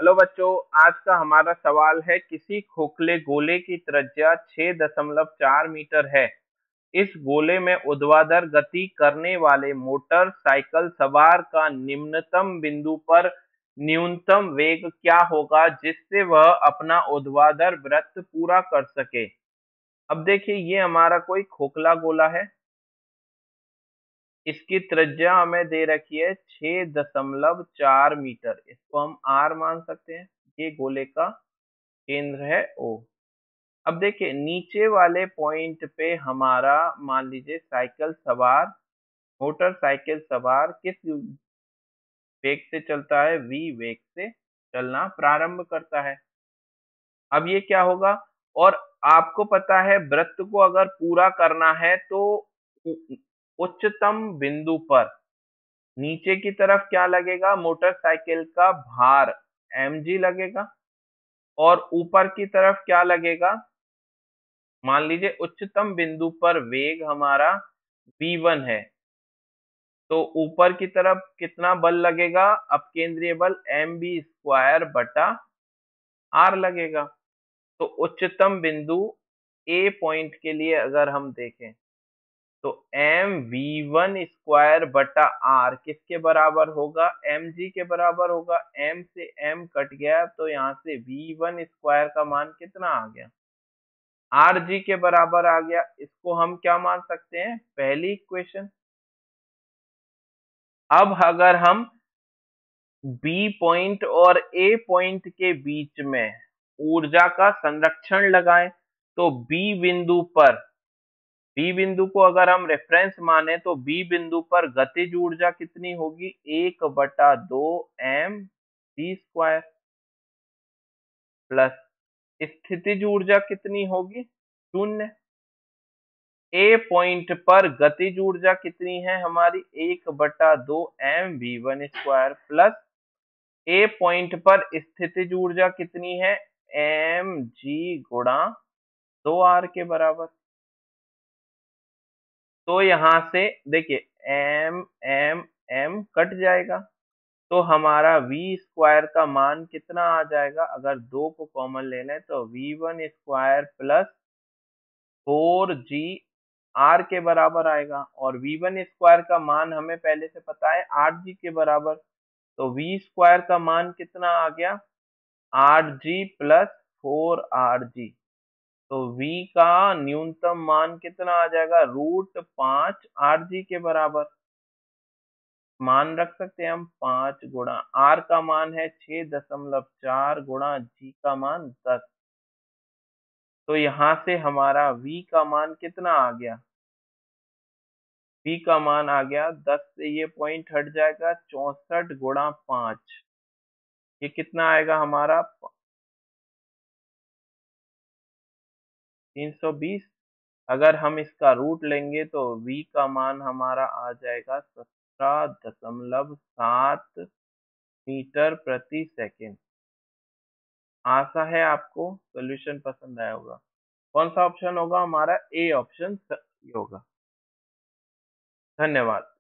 Hello बच्चों, आज का हमारा सवाल है किसी खोखले गोले की त्रिज्या 6.4 मीटर है। इस गोले में ऊर्ध्वाधर गति करने वाले मोटर साइकिल सवार का निम्नतम बिंदु पर न्यूनतम वेग क्या होगा जिससे वह अपना ऊर्ध्वाधर वृत्त पूरा कर सके। अब देखिए, ये हमारा कोई खोखला गोला है। इसकी त्रिज्या हमें दे रखी है 6.4 मीटर। इसको हम आर मान सकते हैं। ये गोले का केंद्र है ओ। अब देखिए, नीचे वाले पॉइंट पे हमारा मान लीजिए मोटरसाइकिल सवार किस वेग से चलता है, v वेग से चलना प्रारंभ करता है। अब ये क्या होगा, और आपको पता है वृत्त को अगर पूरा करना है तो उ- उच्चतम बिंदु पर नीचे की तरफ क्या लगेगा, मोटरसाइकिल का भार mg लगेगा, और ऊपर की तरफ क्या लगेगा, मान लीजिए उच्चतम बिंदु पर वेग हमारा v1 है, तो ऊपर की तरफ कितना बल लगेगा, अपकेंद्रीय बल mb² बटा r लगेगा। तो उच्चतम बिंदु ए पॉइंट के लिए अगर हम देखें तो mv1² बटा r किसके बराबर होगा, mg के बराबर होगा। m से m कट गया तो यहाँ से v1² का मान कितना आ गया, rg के बराबर आ गया। इसको हम क्या मान सकते हैं, पहली इक्वेशन। अब अगर हम बी पॉइंट और ए पॉइंट के बीच में ऊर्जा का संरक्षण लगाएं तो बी बिंदु को अगर हम रेफरेंस माने तो बी बिंदु पर गतिज ऊर्जा कितनी होगी, 1/2 mv² प्लस स्थितिज ऊर्जा कितनी होगी, 0। ए पॉइंट पर गतिज ऊर्जा कितनी है हमारी, 1/2 mv1² प्लस ए पॉइंट पर स्थितिज ऊर्जा कितनी है, mg गुणा 2r के बराबर। तो यहां से देखिए m m m कट जाएगा तो हमारा v² का मान कितना आ जाएगा, अगर दो को कॉमन ले लें तो v1² प्लस 4g r के बराबर आएगा, और v1² का मान हमें पहले से पता है 8g के बराबर। तो v² का मान कितना आ गया, 8g प्लस 4rg। तो v का न्यूनतम मान कितना आ जाएगा, √5rg के बराबर। मान रख सकते हैं हम 5 गुणा r का मान है 6.4 गुणा g का मान 10। तो यहाँ से हमारा v का मान कितना आ गया, v का मान आ गया 10 से ये पॉइंट हट जाएगा, 64 गुणा 5, ये कितना आएगा हमारा 320। अगर हम इसका रूट लेंगे तो v का मान हमारा आ जाएगा 17.7 मीटर प्रति सेकेंड। आशा है आपको सॉल्यूशन पसंद आया होगा। कौन सा ऑप्शन होगा हमारा, ए ऑप्शन सही होगा। धन्यवाद।